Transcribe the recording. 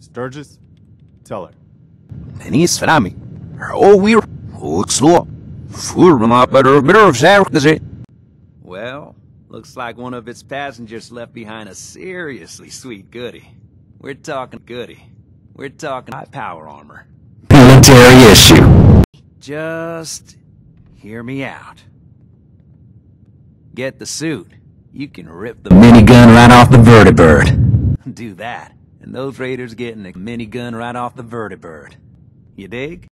Sturgis, tell her. Denise Ferami. Well, looks like one of its passengers left behind a seriously sweet goodie. We're talking goodie. We're talking high power armor. Military issue. Just hear me out. Get the suit. You can rip the Minigun right off the vertibird. do that. And those raiders getting a minigun right off the vertibird. You dig?